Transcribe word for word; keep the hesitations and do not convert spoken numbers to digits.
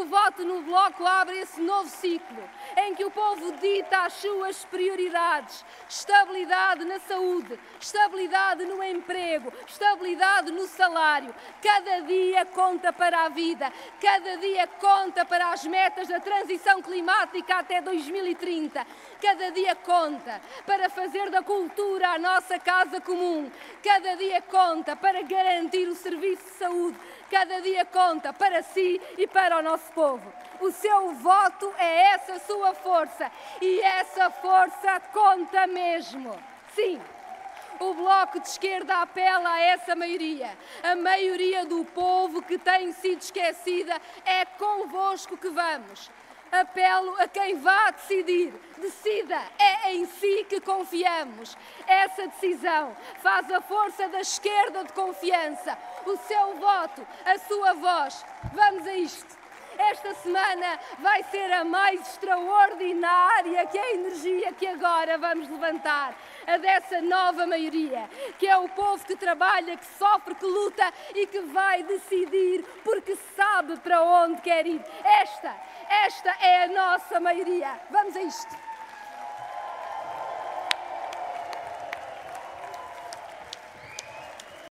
voto no Bloco abre esse novo ciclo, em que o povo dita as suas prioridades: estabilidade na saúde, estabilidade no emprego, estabilidade no salário. Cada dia conta para a vida, cada dia conta para as metas da transição climática até dois mil e trinta. Cada dia conta para fazer da cultura a nossa casa comum. Cada dia conta para garantir o serviço de saúde. Cada dia conta para si e para o nosso povo. O seu voto é essa sua força e essa força conta mesmo. Sim, o Bloco de Esquerda apela a essa maioria. A maioria do povo que tem sido esquecida. É convosco que vamos. Apelo a quem vá decidir. Decida, é em si que confiamos. Essa decisão faz a força da esquerda de confiança. O seu voto, a sua voz. Vamos a isto. Esta semana vai ser a mais extraordinária que a energia que agora vamos levantar. A dessa nova maioria, que é o povo que trabalha, que sofre, que luta e que vai decidir porque sabe para onde quer ir. Esta, esta é a nossa maioria. Vamos a isto.